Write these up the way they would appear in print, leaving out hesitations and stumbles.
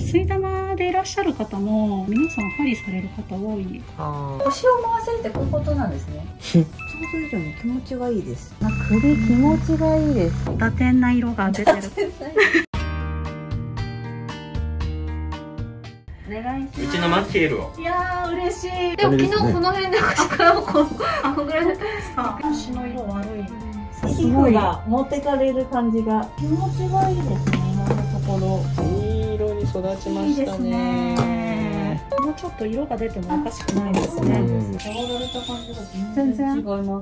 吸い玉でいらっしゃる方も皆さん針される方多い。 腰を回せるってこういうことなんですね。想像以上に気持ちがいいです。首気持ちがいいです。 打点な色が出てる。 お願いします。 うちのマッケールを。 いやー嬉しい。 でも昨日この辺で腰からこのぐらいだったんですか。腰の色悪い。 皮膚が持ってかれる感じが気持ちがいいですね。今のところいい色に育ちましたね。 もうちょっと色が出てもおかしくないですね。 触られた感じが全然違います。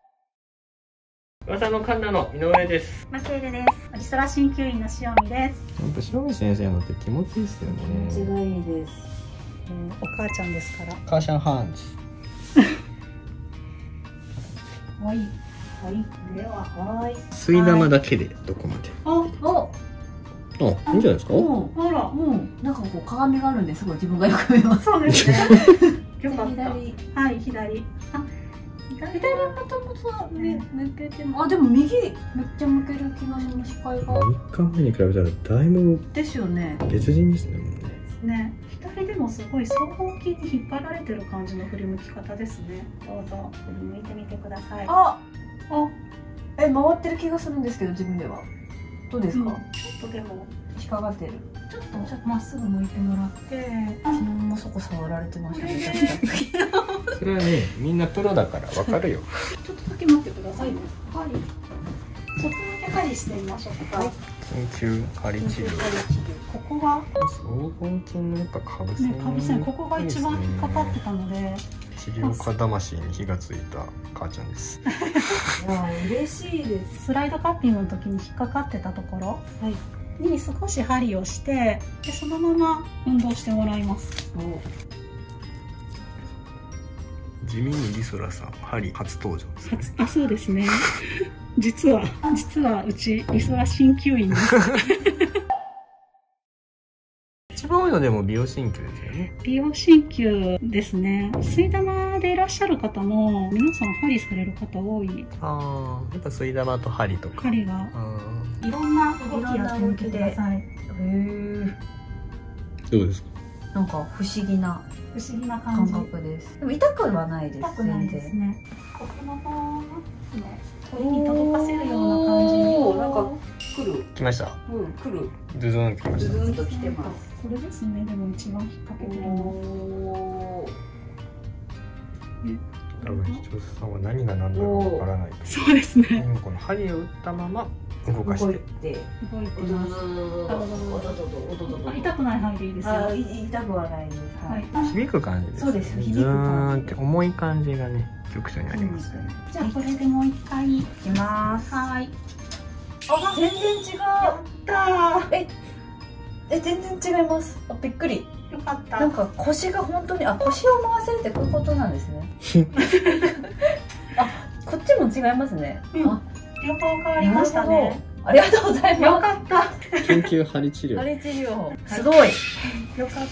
噂のカンナの井上です。 マケールです。リソラ鍼灸院の塩見です。 やっぱ塩見先生のって気持ちいいですよね。 気持ちがいいです。 お母ちゃんですから。 カーシャンハンズ。 はい。では、 吸い玉だけでどこまで。いいんじゃないですか。 あら、 なんかこう鏡があるんですごい自分がよく見えます。 そうですね。よかった。はい、左。左はもともと抜けても、でも右めっちゃ向ける気がします。視界が 3日前に比べたらだいぶですよね。 別人ですね。もうね。左でもすごい僧帽筋に引っ張られてる感じの振り向き方ですね。どうぞ振り向いてみてください。 回ってる気がするんですけど自分ではどうですか？ ちょっとでも引っかかってる。 ちょっとまっすぐ向いてもらって。 昨日もそこ触られてましたね。確かに。 それはね、みんなプロだからわかるよ。 ちょっとだけ待ってくださいね。ちょっとだけ針してみましょうか。 緊急針治療。 ここが僧帽筋のやっぱかぶせここが一番引っかかってたので。 治療家魂に火がついた母ちゃんです。 いや嬉しいです。 スライドカッピングの時に引っかかってたところに少し針をして、でそのまま運動してもらいます。 地味にリソラさん針初登場ですね。 そうですね。実はうちリソラ鍼灸院です。 一番多いのでも美容鍼灸ですよね。 美容鍼灸ですね。吸い玉でいらっしゃる方も皆さん針される方多い。 やっぱ吸い玉と針とか。 針がいろんな動きやってみてください。 どうですか？ なんか不思議な感覚です。でも痛くはないです。 痛くないですね。ここの方鳥に届かせるような感じに。 なんか来ました。 来る。 ズズンと来ました。 ズズンと来てます。 これですね。でも一番引っ掛けてるの。 多分視聴者さんは何が何だかわからないと。 そうですね。 この針を打ったまま動かして。 動いてます。痛くない範囲でいいですよ。 痛くはないです。 はい。響く感じです。 そうです。 響く感じ。重い感じがね、局所にありますね。 じゃあこれでもう一回いきます。 はい。 全然違う。 やったー。 全然違います。びっくり。 よかった。 なんか腰が本当に腰を回せるってこういうことなんですね。こっちも違いますね。 両方変わりましたね。 ありがとうございます。 よかった。 緊急針治療。 針治療。すごい。 よかった。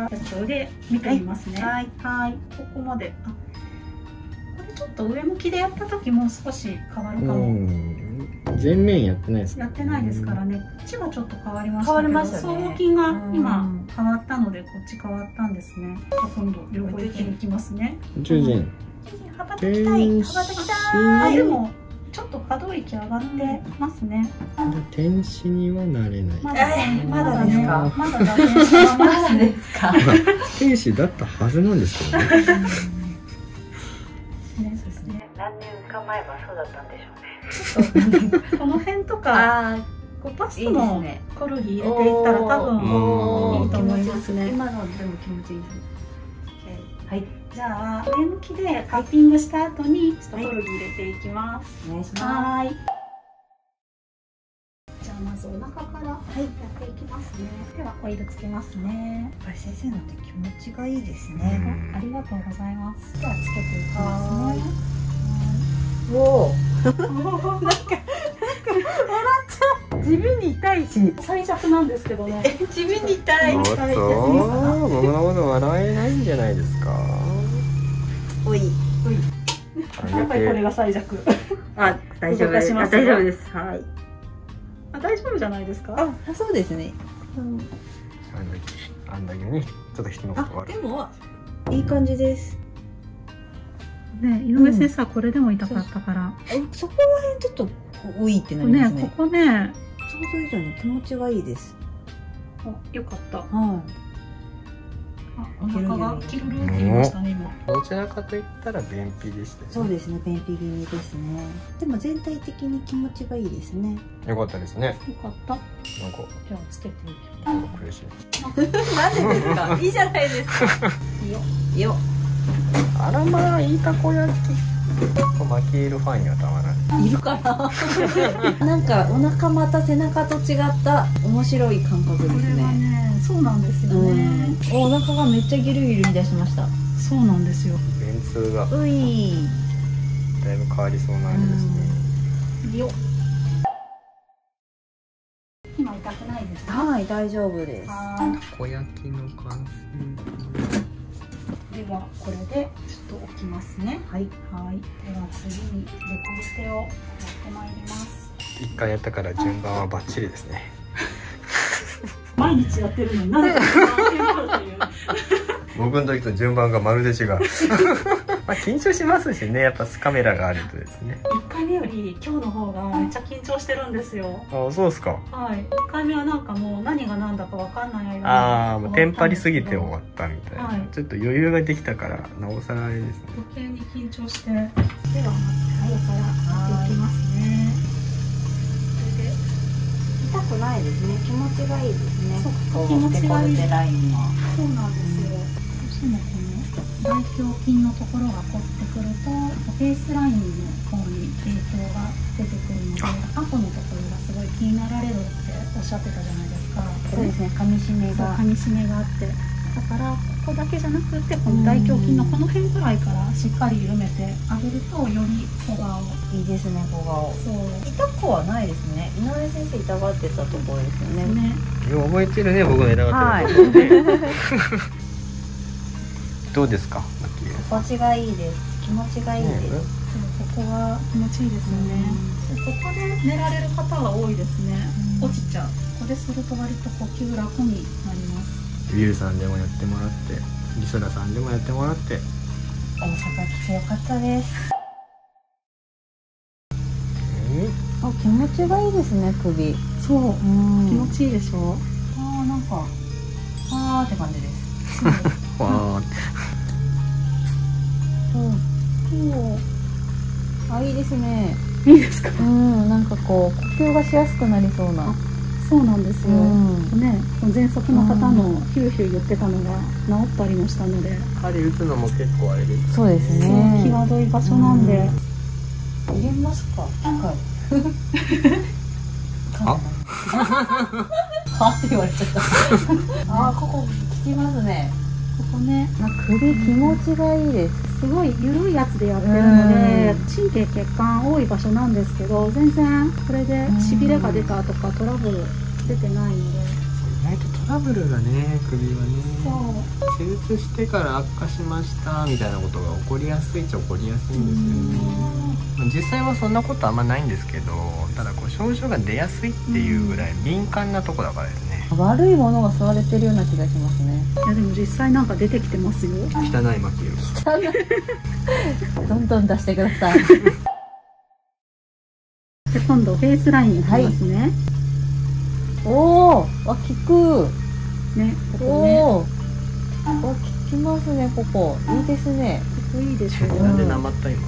ちょっと腕見てみますね。はい。ここまで。これちょっと上向きでやった時も少し変わるかも。 前面やってないですか？ やってないですからね。こっちはちょっと変わりましたけど、僧帽筋が今変わったのでこっち変わったんですね。じゃあ今度両方いきますね。 十人。 羽ばたきたい。羽ばたきたい。でもちょっっと可動域上がってますね。 天使にはなれない。 まだですか？ まだダメですか？ 天使だったはずなんですよね。 何年か前はそうだったんでしょうね。 この辺とかバストのコルギ入れていったら多分いいと思いますね。 今のでも気持ちいいです。はい。 じゃあ上向きでカッピングした後にちょっとコルギ入れていきます。 お願いします。 はい。じゃあまずお腹からやっていきますね。ではコイルつけますね。 やっぱり先生のって気持ちがいいですね。 ありがとうございます。ではつけていきますね。 おお。なんか笑っちゃう。地味に痛いし。 最弱なんですけどね。 地味に痛い。 おっと、僕のこと笑えないんじゃないですか。 おい。 やっぱりこれが最弱。 あ、大丈夫です。大丈夫です。はい。 大丈夫じゃないですか。 あ、そうですね。 あんだけにちょっと人のこと悪い。 でもいい感じです。 ね、井上先生はこれでも痛かったから。 そこら辺ちょっと多いってなりますね。 ここね、 想像以上に気持ちがいいです。 よかった。 はい。 お腹がキルルって言いましたね今。 どちらかといったら便秘でしたね。 そうですね、便秘気味ですね。でも全体的に気持ちがいいですね。 よかったですね。 よかった。 なんかじゃあつけていきちょっと苦しい。 なんでですか。いいじゃないですか。いいよ。いいよ。 あらまあいいたこ焼き。マキエルファンにはたまらない。 いるかな。なんかお腹また背中と違った面白い感覚ですね。 これはね、そうなんですよね。 お腹がめっちゃギルギル出しました。 そうなんですよ。 便通がうい。 だいぶ変わりそうな味ですね。 よ。今痛くないですか。 はい、大丈夫です。 たこ焼きの完成。 ではこれでちょっと置きますね。はい。はい。では次にデコルテをやってまいります。 一回やったから順番はバッチリですね。 毎日やってるのになんで僕の時と順番がまるで違う。まあ緊張しますしね、やっぱカメラがあるとですね。 1回目より今日の方がめっちゃ緊張してるんですよ。 あ、そうですか。 はい。1回目はなんかもう何が何だかわかんない間にああ、もうテンパりすぎて終わったみたいな、 はい、 ちょっと余裕ができたからなおさらあれですね。 余計に緊張して。ではまずここからやっていきますね。 痛くないですね。気持ちがいいですね。 気持ちがいい。 ラインは。 そうなんですよ。どうしてもこの大胸筋のところが凝ってくるとフェイスラインの方に影響が出てくるので、アポのところがすごい気になられるっておっしゃってたじゃないですか。 そうですね。噛み締めが。 噛み締めがあって。だからここだけじゃなくてこの大胸筋のこの辺ぐらいからしっかり緩めてあげるとより小顔。 いいですね、小顔。そう。痛くはないですね。井上先生痛がってたところですよね。 よう覚えてるね、僕の痛がってるところね。どうですか、マキエル。 心地がいいです。気持ちがいいです。 ここが気持ちいいですよね。ここで寝られる方が多いですね。落ちちゃう。これすると割と呼吸楽になります。 ウィルさんでもやってもらって、リソラさんでもやってもらって。 大阪来てよかったです。あ、気持ちがいいですね、首。 そう、気持ちいいでしょ。 ああ、なんかあーって感じです。 わーって。 あ、いいですね。 いいですか。 なんかこう呼吸がしやすくなりそうな。 そうなんですよ。ね、喘息の方のヒューヒュー言ってたのが治ったりもしたので。 針打つのも結構あれです。 そうですね。 際どい場所なんで。 入れますか。機械。はって言われちゃった。あ、ここ効きますね。 ここね、 首気持ちがいいです。 すごい緩いやつでやってるので、神経血管多い場所なんですけど、全然これでしびれが出たとかトラブル出てないので。 意外とトラブルがね、首はね。 そう。 手術してから悪化しましたみたいなことが起こりやすいっちゃ起こりやすいんですよね。実際はそんなことあんまないんですけど、ただこう症状が出やすいっていうぐらい敏感なとこだからですね。 悪いものが吸われてるような気がしますね。 いやでも実際なんか出てきてますよ。 汚いマキエル。 汚い。どんどん出してください。 で今度フェイスラインいきますね。はい、 おお、効く。 ね、ここね。 効きますね、ここ。いいですね。 ここいいでしょ。 なんでなまった今。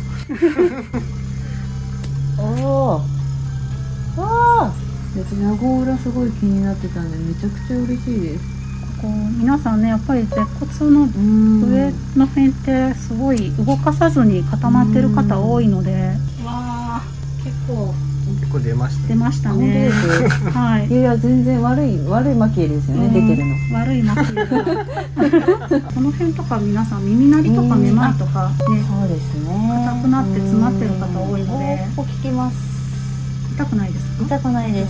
おお。わあ。野号裏すごい気になってたんでめちゃくちゃ嬉しいです。 ここ皆さんね、やっぱり舌骨の上の辺ってすごい動かさずに固まってる方多いので。わあ、結構出ましたね。出ましたね。はい。 いや全然悪いマキエルですよね、出てるの。 悪いマキエル。この辺とか皆さん耳鳴りとかめまいとかね。 そうですね。 硬くなって詰まってる方多いので。 ここ効きます。 痛くないですか？ 痛くないです。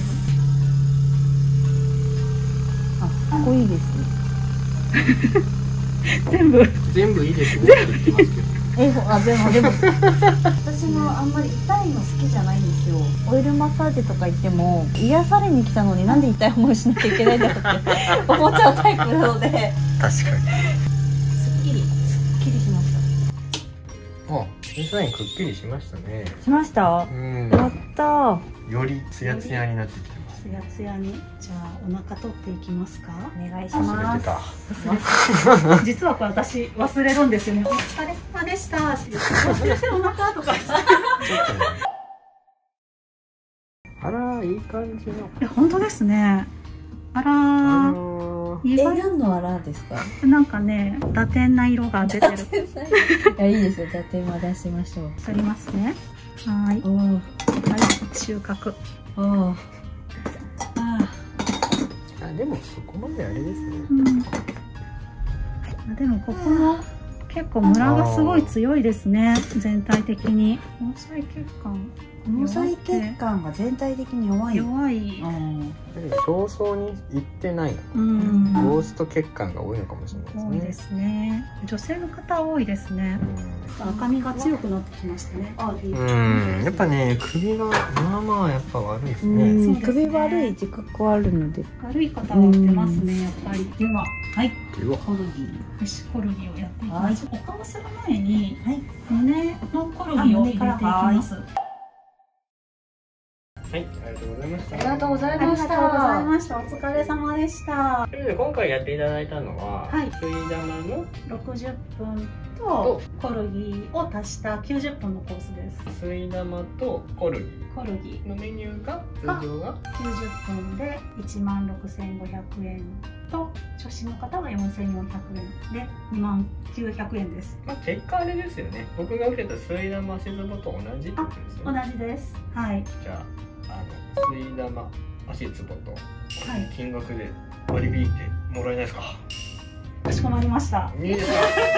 あ、かっこいいですね。 全部いいですね。 でも私もあんまり痛いの好きじゃないんですよ。オイルマッサージとか行っても癒されに来たのになんで痛い思いしなきゃいけないんだろうって思っちゃうタイプなので、 確かに。 すっきりしましあ、デザインくっきりしましたね。 た。しました。 うん。 やったー。 よりツヤツヤになってきてます。 ツヤツヤに。じゃあお腹取っていきますか。 お願いし忘ます。 れてた。 忘れて実はこれ私忘れるんですよね。お疲れ様でしたって言って、先生お腹とか言って。 ちょっとね。あら、いい感じの。 いや本当ですね。あらー、意外何のアラですか？ なんかね、打点な色が出てる。 いや、いいですよ。打点は出しましょう。 取りますね。はい。 おー、 はい、収穫。 おー、 あ、でもそこまであれですね。 うん。あ、でもここも結構ムラがすごい強いですね。全体的に。毛細血管。 毛細血管が全体的に弱い。 弱い。 表層に行ってないの。 うん。 ゴースト血管が多いのかもしれないですね。 多いですね。女性の方多いですね。赤みが強くなってきましたね。 うん、やっぱね、首がまあまあやっぱ悪いですね。 そうですね。 首悪い自覚あるので。 悪い方は出ますね、やっぱり。では、はい。 うわ、 コルギよし、コルギをやっていきます。お顔する前に、 はい。 胸のコルギを入れていきます。 はい、ありがとうございました。 ありがとうございありがとうごました。 ざいました。お疲れ様でした。 ということで今回やっていただいたのは、 はい吸い玉の 60分とコルギを足した90分のコースです。 吸い玉とコルギコルギのメニューが通常が 90分で16,500円と初心の方は4,400円で29,900円です。 まあ結果あれですよね。僕が受けた吸い玉足つぼと同じってことですよ同ね。 じです。はい。 じゃあ吸い玉足つぼとはい金額で割り引いてもらえないですか。 かしこまりました。 いいですか。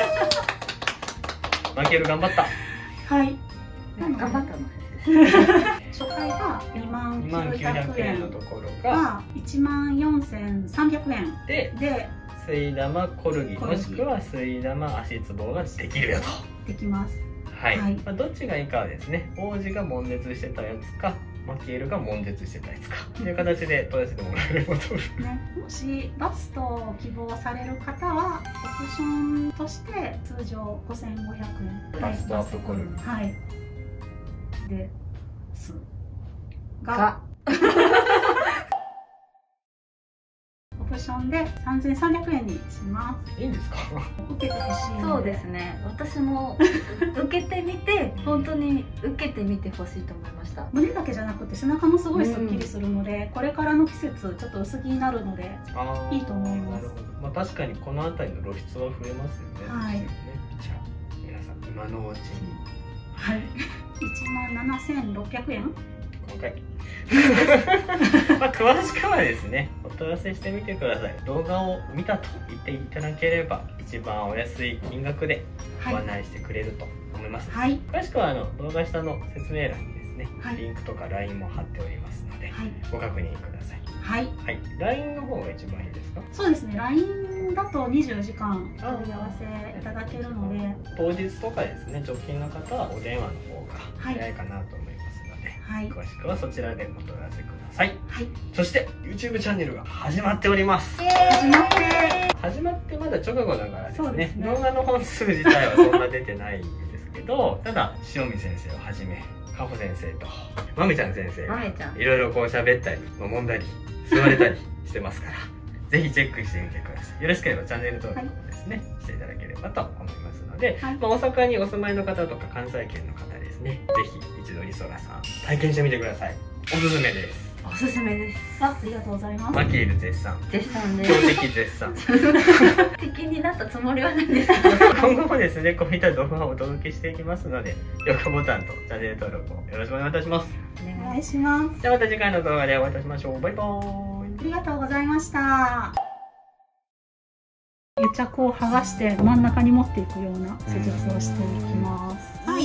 マイケル頑張った。 はい。 頑張ったの。 初回が 29,00 円のところがが14,300円でで吸い玉コルギコルギもしくは吸い玉足つぼができるよと。 できます。 はい、 はいまあ、どっちがいいかはですね、王子が悶絶してたやつかマキエルが悶絶してたやつかという形で取らせてもらえればと思います。 ね、もしバストを希望される方はオプションとして通常5,500円。 バストアップコルギ。 はい。ですがオプションで3,300円にします。 いいんですか。 受けてほしい。 そうですね。私も受けてみて、本当に受けてみてほしいと思いました。 胸だけじゃなくて背中もすごいスッキリするので、これからの季節ちょっと薄着になるのでいいと思います。 なるほど。まあ確かにこの辺りの露出は増えますよね。 はいね、じゃあ皆さん今のうちに。 はい。17,600円。 細かい。まあ詳しくはですね、お問い合わせしてみてください。動画を見たと言っていただければ一番お安い金額でご案内してくれると思います。 はい。 詳しくは動画下の説明欄にですね、 はいリンクとか LINE も貼っておりますので、 はい。 ご確認ください。 はい。 はい、LINE の方が一番いいですか。 そうですね。LINE だと24時間問い合わせいただけるので、 当日とかですね、直近の方はお電話の方が早いかなと思いますので、 はい。 詳しくはそちらでお問い合わせください。 はい。 そして YouTube チャンネルが始まっております。始まってまだ直後だからですね、 そうですね動画の本数自体はそんな出てないんですけど、ただ塩見先生をはじめかほ先生とまめちゃん先生がまめちゃん。 いろいろこう喋ったり飲んだり座れたりしてますからぜひチェックしてみてください。よろしければチャンネル登録もですね、していただければと思いますので、 はいまあ、大阪にお住まいの方とか関西圏の方ですね、ぜひ一度りそらさん体験してみてください。おすすめです。 おすすめです。 ありがとうございます。 マキエル絶賛、 絶賛で強敵絶賛。 敵になったつもりはないんですけど。 今後もですね、こういった動画をお届けしていきますので、評価ボタンとチャンネル登録をよろしくお願いいたします。 お願いします。 じゃあまた次回の動画でお会いいたしましょう。バイバーイ。 ありがとうございました。癒着を剥がして真ん中に持っていくような施術をしていきます。はい。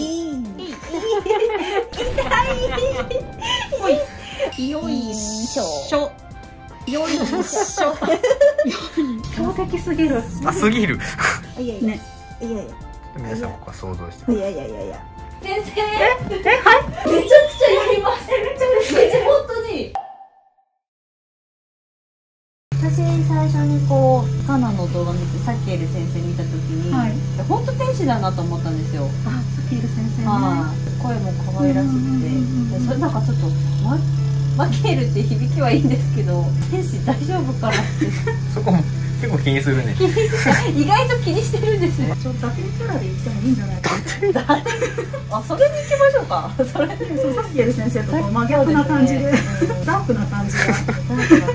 よいしょ。よいしょ。強敵すぎる。 あ、すぎる。 いやいや。 ね。 いやいや。 皆さんここは想像していやいやいやいや。 先生、めちゃくちゃやります。めちゃ本当に。 私最初にこうカナの動画見てサキエル先生見た時に、 はい、 本当天使だなと思ったんですよ。 あ、サキエル先生ね。 声も可愛らしくて、それなんかちょっとマキエルって響きはいいんですけど、天使大丈夫かなってそこも結構気にするね。 気にして意外と気にしてるんですよ。 ちょっと伊達キャラで行ってもいいんじゃないかな。 あ、それに行きましょうか。それでそう、サキエル先生と真逆な感じで、ダークな感じが。 ダークな